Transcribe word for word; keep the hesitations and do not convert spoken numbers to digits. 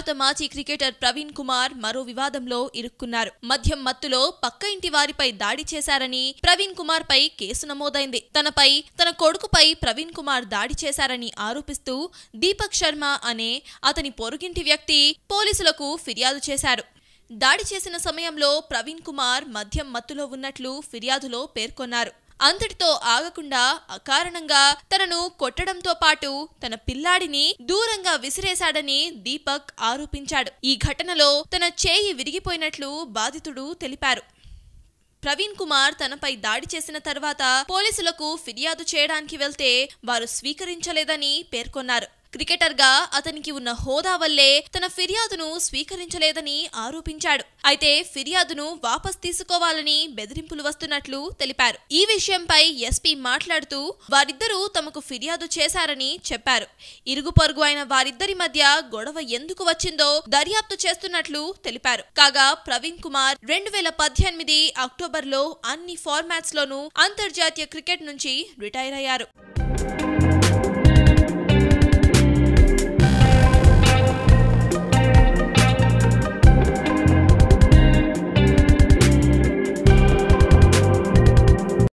భారత మాజీ క్రికెటర్ ప్రవీణ్ కుమార్ మరో వివాదంలో ఇరుక్కున్నారు. మద్యం మత్తులో పక్క ఇంటి వారిపై దాడి చేశారని ప్రవీణ్ కుమార్ పై కేసు నమోదైంది. తనపై తన కొడుకుపై ప్రవీణ్ కుమార్ దాడి చేశారని ఆరోపిస్తూ దీపక్ శర్మ అనే అతని పొరుగింటి వ్యక్తి పోలీసులకు ఫిర్యాదు చేశారు. దాడి చేసిన సమయంలో ప్రవీణ్ కుమార్ మద్యం మత్తులో ఉన్నట్లు ఫిర్యాదులో పేర్కొన్నారు. అంతటితో ఆగకుండా అకారణంగా తనను కొట్టడంతో పాటు తన పిల్లాడిని దూరంగా విసిరేశాడని దీపక్ ఆరోపించాడు. ఈ ఘటనలో తన చేయి విరిగిపోయినట్లు బాధితుడు తెలిపారు. ప్రవీణ్ కుమార్ తనపై దాడి చేసిన తర్వాత పోలీసులకు ఫిర్యాదు చేయడానికి వెళ్తే వారు స్వీకరించలేదని పేర్కొన్నారు. క్రికెటర్ గా అతనికి ఉన్న హోదా వల్లే తన ఫిర్యాదును స్వీకరించలేదని ఆరోపించాడు. అయితే ఫిర్యాదును వాపస్ తీసుకోవాలని బెదిరింపులు వస్తున్నట్లు తెలిపారు. ఈ విషయంపై ఎస్పీ మాట్లాడుతూ వారిద్దరూ తమకు ఫిర్యాదు చేశారని చెప్పారు. ఇరుగు పొరుగు అయిన వారిద్దరి మధ్య గొడవ ఎందుకు వచ్చిందో దర్యాప్తు చేస్తున్నట్లు తెలిపారు. కాగా ప్రవీణ్ కుమార్ రెండు వేల పద్దెనిమిది అక్టోబర్ లో అన్ని ఫార్మాట్స్ లోనూ అంతర్జాతీయ క్రికెట్ నుంచి రిటైర్ అయ్యారు.